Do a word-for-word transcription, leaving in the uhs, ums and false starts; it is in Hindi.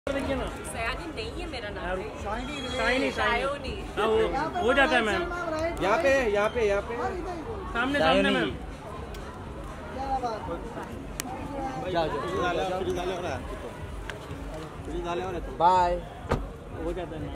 सयानी नहीं है मेरा नाम। सायनी सायनी हो जाता है मैम। यहाँ पे यहाँ पे यहाँ पे सामने सामने मैम। बाय। हो जाता है।